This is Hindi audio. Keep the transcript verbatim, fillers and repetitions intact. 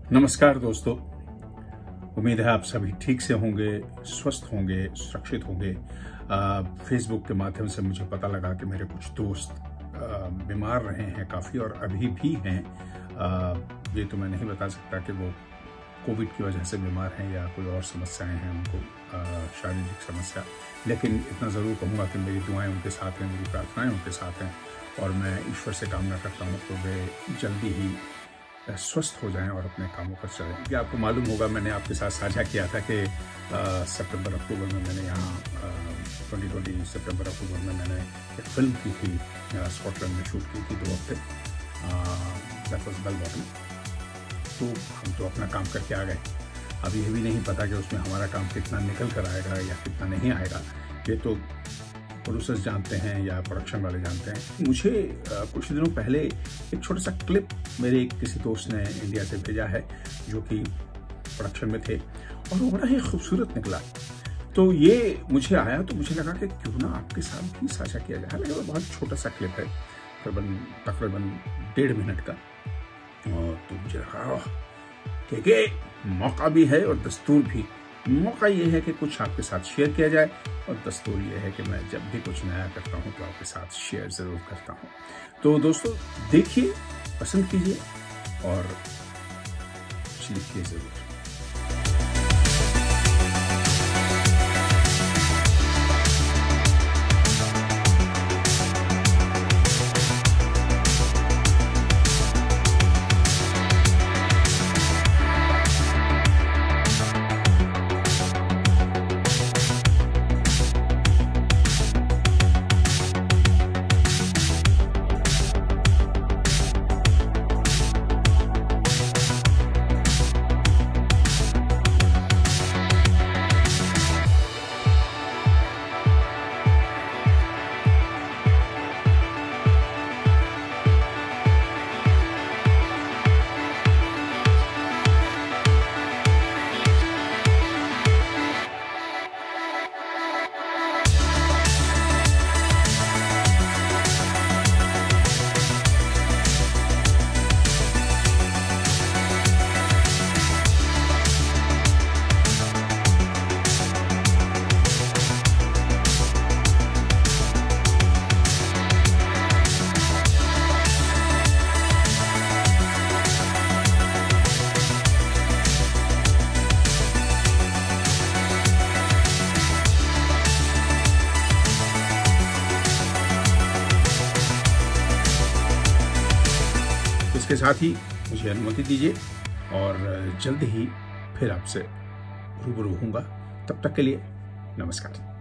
नमस्कार दोस्तों, उम्मीद है आप सभी ठीक से होंगे, स्वस्थ होंगे, सुरक्षित होंगे। फेसबुक के माध्यम से मुझे पता लगा कि मेरे कुछ दोस्त आ, बीमार रहे हैं काफ़ी और अभी भी हैं। आ, ये तो मैं नहीं बता सकता कि वो कोविड की वजह से बीमार हैं या कोई और समस्याएं हैं उनको, शारीरिक समस्या। लेकिन इतना ज़रूर कहूँगा कि मेरी दुआएं उनके साथ हैं, मेरी प्रार्थनाएं उनके साथ हैं और मैं ईश्वर से कामना करता हूँ तो वे जल्दी ही स्वस्थ हो जाएं और अपने कामों पर चलें। ये आपको मालूम होगा, मैंने आपके साथ साझा किया था कि सितंबर अक्टूबर में मैंने यहाँ ट्वेंटी ट्वेंटी सितंबर अक्टूबर में मैंने एक फिल्म की थी, स्कॉटलैंड में शूट की थी दो हफ्ते। That was bell bottom. तो हम तो अपना काम करके आ गए। अभी ये भी नहीं पता कि उसमें हमारा काम कितना निकल कर आएगा या कितना नहीं आएगा। ये तो प्रोड्यूसर्स जानते हैं या प्रोडक्शन वाले जानते हैं। मुझे आ, कुछ दिनों पहले एक छोटा सा क्लिप मेरे किसी दोस्त ने इंडिया से भेजा है जो कि प्रोडक्शन में थे और वो बड़ा ही खूबसूरत निकला। तो ये मुझे आया तो मुझे लगा कि क्यों ना आपके साथ भी साझा किया जाए। हालांकि वो बहुत छोटा सा क्लिप है, तकरीबन तकरीबन डेढ़ मिनट का। और तो मुझे लगा कि मौका भी है और दस्तूर भी। मौका ये है कि कुछ आपके साथ शेयर किया जाए और दस्तूर ये है कि मैं जब भी कुछ नया करता हूँ तो आपके साथ शेयर ज़रूर करता हूँ। तो दोस्तों देखिए, पसंद कीजिए और कुछ लिखिए ज़रूर। इसके साथ ही मुझे अनुमति दीजिए और जल्द ही फिर आपसे रूबरू होऊंगा। तब तक के लिए नमस्कार।